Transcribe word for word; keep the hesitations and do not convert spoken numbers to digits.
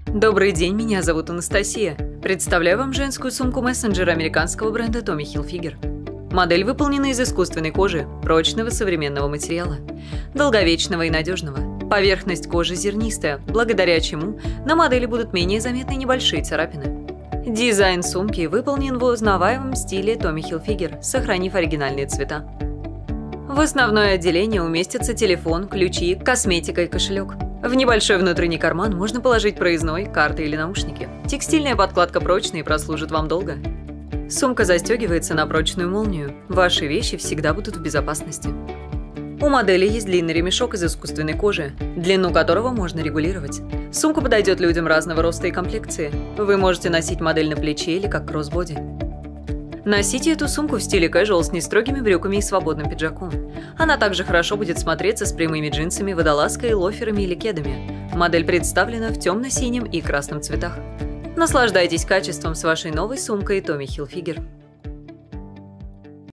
Добрый день, меня зовут Анастасия. Представляю вам женскую сумку-мессенджер американского бренда Tommy Hilfiger. Модель выполнена из искусственной кожи, прочного современного материала, долговечного и надежного. Поверхность кожи зернистая, благодаря чему на модели будут менее заметны небольшие царапины. Дизайн сумки выполнен в узнаваемом стиле Tommy Hilfiger, сохранив оригинальные цвета. В основное отделение уместятся телефон, ключи, косметика и кошелек. В небольшой внутренний карман можно положить проездной, карты или наушники. Текстильная подкладка прочная и прослужит вам долго. Сумка застегивается на прочную молнию. Ваши вещи всегда будут в безопасности. У модели есть длинный ремешок из искусственной кожи, длину которого можно регулировать. Сумка подойдет людям разного роста и комплекции. Вы можете носить модель на плече или как кроссбоди. Носите эту сумку в стиле casual с нестрогими брюками и свободным пиджаком. Она также хорошо будет смотреться с прямыми джинсами, водолазкой, лоферами или кедами. Модель представлена в темно-синем и красном цветах. Наслаждайтесь качеством с вашей новой сумкой Tommy Hilfiger.